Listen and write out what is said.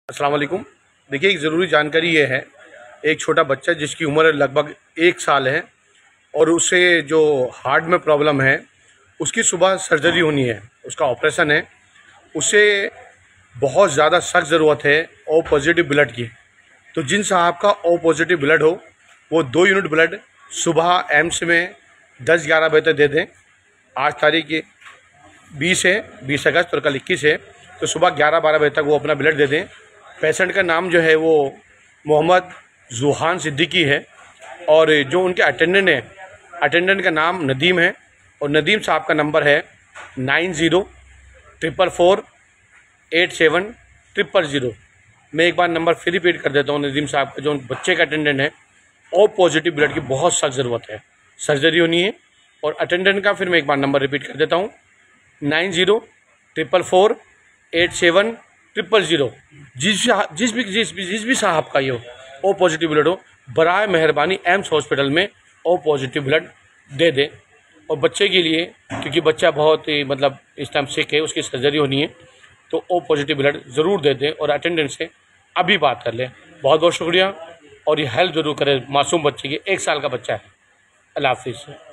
अस्सलाम वालेकुम। देखिए, एक ज़रूरी जानकारी ये है, एक छोटा बच्चा जिसकी उम्र लगभग 1 साल है और उसे जो हार्ट में प्रॉब्लम है, उसकी सुबह सर्जरी होनी है, उसका ऑपरेशन है। उसे बहुत ज़्यादा सख्त ज़रूरत है ओ पॉजिटिव ब्लड की। तो जिन साहब का ओ पॉजिटिव ब्लड हो, वो 2 यूनिट ब्लड सुबह एम्स में 10-11 बजे तक दे दें। आज तारीख 20 है, 20 अगस्त और कल 21 है, तो सुबह 11-12 बजे तक वो अपना ब्लड दे दें। पेशेंट का नाम जो है वो मोहम्मद जुहान सिद्दीकी है और जो उनके अटेंडेंट हैं, अटेंडेंट का नाम नदीम है और नदीम साहब का नंबर है 9044487000। मैं एक बार नंबर फिर रिपीट कर देता हूँ। नदीम साहब का जो बच्चे का अटेंडेंट है, ओ पॉजिटिव ब्लड की बहुत सख्त ज़रूरत है, सर्जरी होनी है। और अटेंडेंट का फिर मैं एक बार नंबर रिपीट कर देता हूँ, 9044487000। जिस भी साहब का ये ओ पॉजिटिव ब्लड हो, बराए मेहरबानी एम्स हॉस्पिटल में ओ पॉजिटिव ब्लड दे दें। और बच्चे के लिए, क्योंकि बच्चा बहुत ही इस टाइम सिक है, उसकी सर्जरी होनी है, तो ओ पॉजिटिव ब्लड ज़रूर दे दें और अटेंडेंट से अभी बात कर लें। बहुत बहुत शुक्रिया। और ये हेल्प ज़रूर करें मासूम बच्चे की, 1 साल का बच्चा है। अल्लाह हाफिज़।